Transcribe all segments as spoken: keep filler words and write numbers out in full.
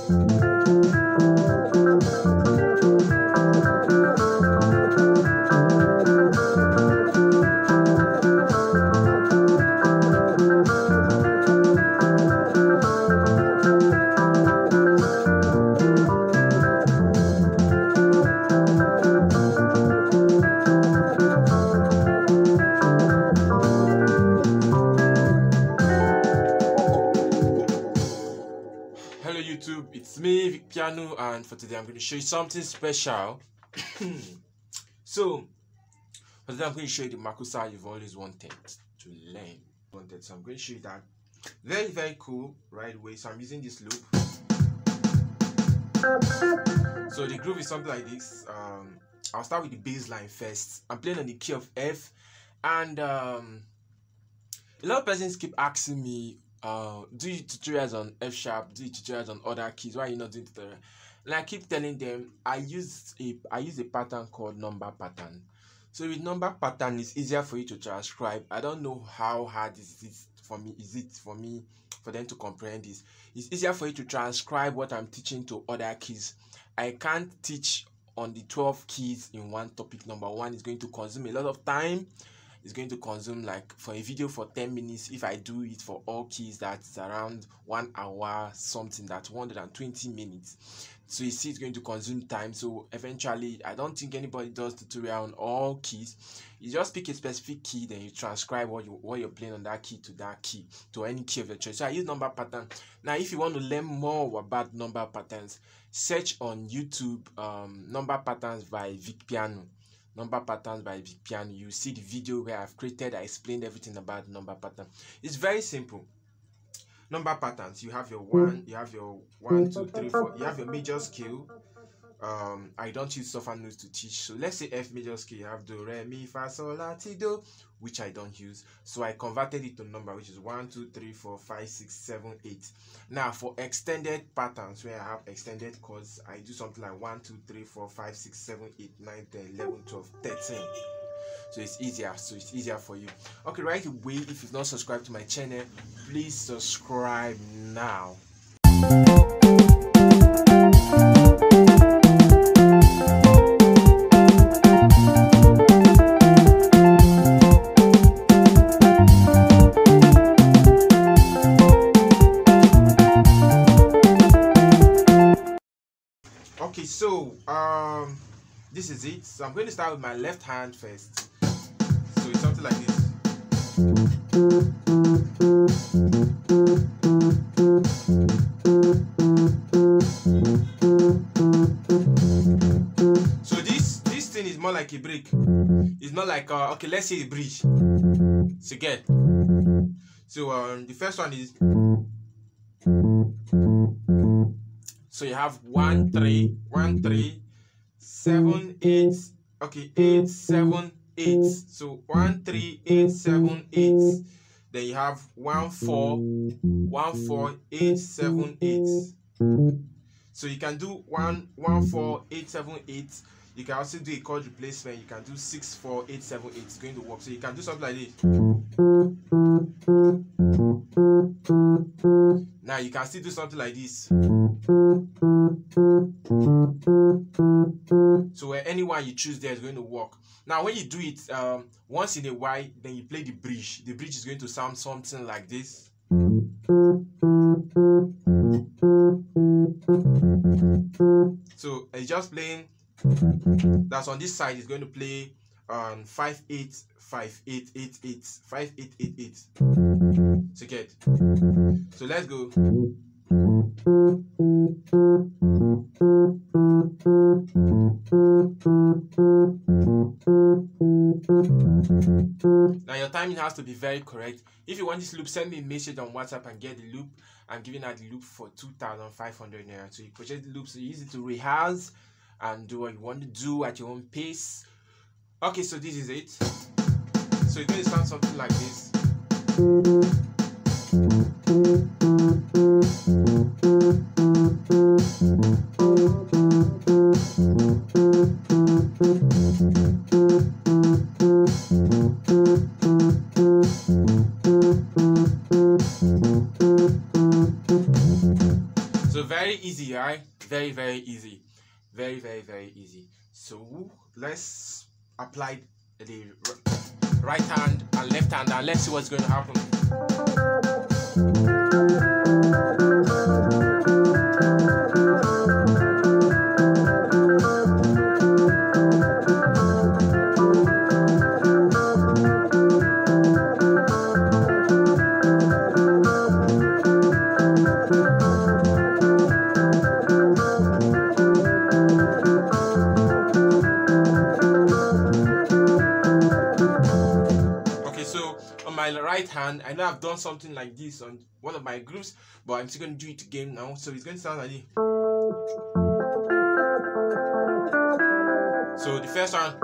Hello YouTube, it's me Vic Piano, and for today I'm going to show you something special. So for today I'm going to show you the makosa you've always wanted to learn. Wanted, so I'm going to show you that very very cool right away. So I'm using this loop. So the groove is something like this. Um, I'll start with the bass line first. I'm playing on the key of F, and um, a lot of persons keep asking me, uh do you tutorials on F sharp, do you tutorials on other keys, why are you not doing tutorial? And I keep telling them I use a I use a pattern called number pattern. So with number pattern, it's easier for you to transcribe. I don't know how hard is it for me is it for me for them to comprehend this. It's easier for you to transcribe what I'm teaching to other keys. I can't teach on the twelve keys in one topic. Number one, is going to consume a lot of time. It's going to consume, like, for a video for ten minutes. If I do it for all keys, that's around one hour something, that's one hundred twenty minutes. So you see, it's going to consume time. So eventually, I don't think anybody does tutorial on all keys. You just pick a specific key, then you transcribe what you what you're playing on that key to that key, to any key of your choice. So I use number pattern. Now if you want to learn more about number patterns, search on YouTube um number patterns by Vic Piano. Number patterns by Vic Piano. You see the video where I've created, I explained everything about number pattern. It's very simple. Number patterns, you have your one, you have your one, two, three, four, you have your major scale. Um, I don't use sofa notes to teach. So let's say F major scale, you have do, re, mi, fa, sol, la, ti, do, which I don't use. So I converted it to number, which is one, two, three, four, five, six, seven, eight. Now for extended patterns, where I have extended chords, I do something like one, two, three, four, five, six, seven, eight, nine, ten, eleven, twelve, thirteen. So it's easier, so it's easier for you. Okay, right away, if you've not subscribed to my channel, please subscribe now. Okay, so um this is it. So I'm going to start with my left hand first. So it's something like this. So this this thing is more like a break. It's not like uh, okay, let's say a bridge. So get. So um the first one is. So you have one, three, one, three, seven, eight, okay, eight, seven, eight. So one, three, eight, seven, eight. Then you have one, four, one, four, eight, seven, eight. So you can do one, one, four, eight, seven, eight. You can also do a chord replacement. You can do six, four, eight, seven, eight. It's going to work. So you can do something like this. Now you can still do something like this. So uh, anyone you choose there is going to work. Now when you do it um, once in a while, then you play the bridge. The bridge is going to sound something like this. So it's just playing. That's on this side. It's going to play on um, five eight five eight eight eight five eight eight eight. So get. So let's go. Now your timing has to be very correct. If you want this loop, send me a message on WhatsApp and get the loop. I'm giving out the loop for two thousand five hundred naira. So you purchase the loop, so you use it to rehearse and do what you want to do at your own pace. Okay, so this is it. So it's going to sound something like this. So very easy. easy, right? Very, very easy. Very, very, very easy. So let's apply the right hand and left hand and let's see what's going to happen. Right hand, I know I've done something like this on one of my groups, but I'm still going to do it again now. So it's going to sound like this. So the first one,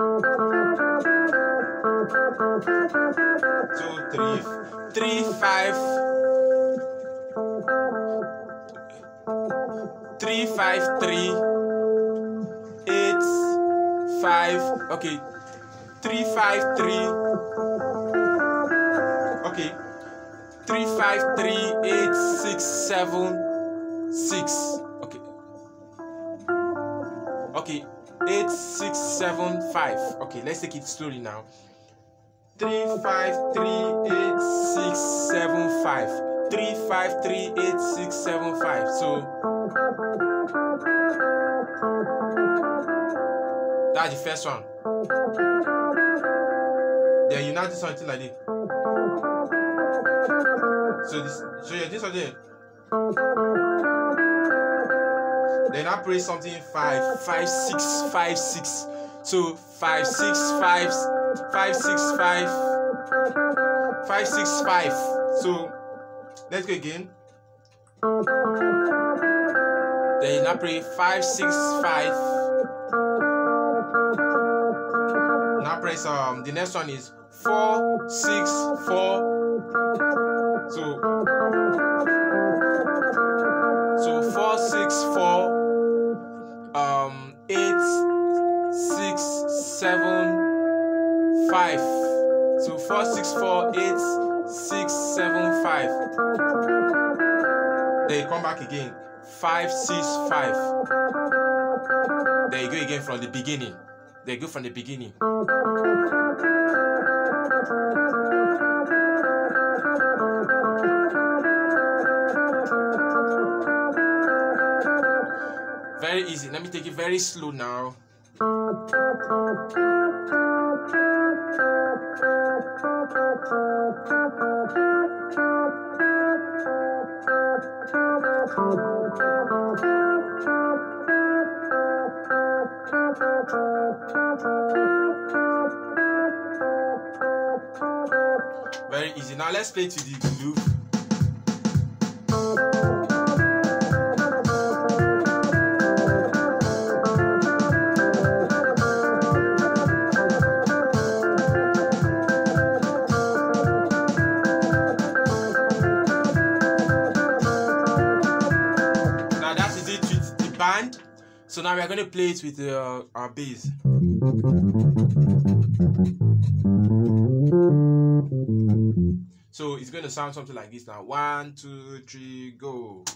two, three, three, five, three, five, three, eight, five. Okay, three, five, three. Okay, three, five, three, eight, six, seven, six. Okay, okay, eight, six, seven, five. Okay, let's take it slowly now. Three, five, three, eight, six, seven, five. Three, five, three, eight, six, seven, five. So that's the first one. Then you now do something like this. So this, so yeah, this one there. Then I play something five, five, six, five, six. So five, six, five, five, six, five, five, six, five. So let's go again. Then I play five, six, five. Now press um the next one is four, six, four. So, so four, six, four, um, eight, six, seven, five. So four, six, four, eight, six, seven, five. Then you come back again. Five, six, five. There you go again from the beginning. There you go from the beginning. Very easy. Let me take it very slow now. Very easy. Now let's play to the groove. So now we are going to play it with uh, our bass. So it's going to sound something like this now. One, two, three, go.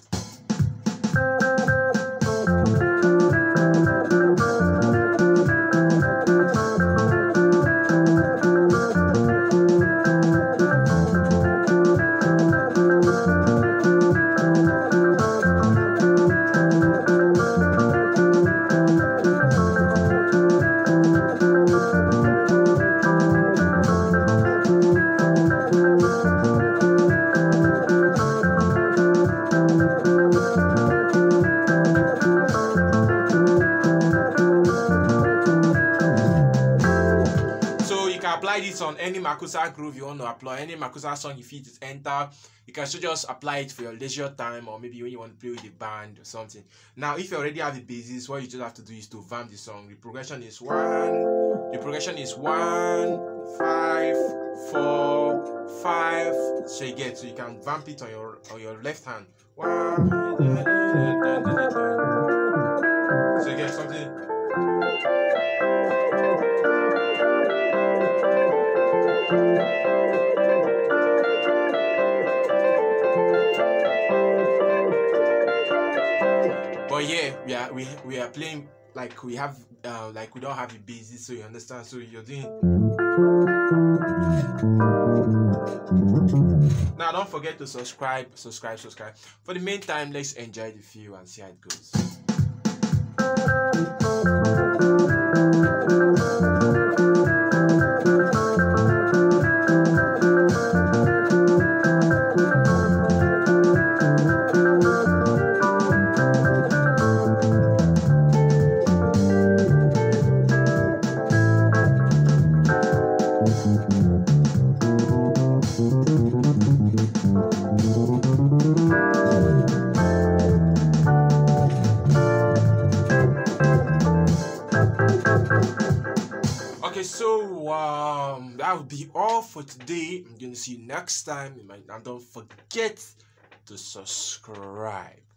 Apply this on any Makossa groove you want to apply, any Makossa song you feel it enter. You can still just apply it for your leisure time, or maybe when you want to play with the band or something. Now, if you already have the basis, what you just have to do is to vamp the song. The progression is one. The progression is one, five, four, five. So you get, so you can vamp it on your on your left hand. One. So you get something. But But yeah, we are we we are playing like we have uh like we don't have the basis, so you understand. So you're doing. Now don't forget to subscribe, subscribe, subscribe. For the meantime, let's enjoy the feel and see how it goes. Okay, so um that will be all for today. I'm gonna see you next time, and don't forget to subscribe.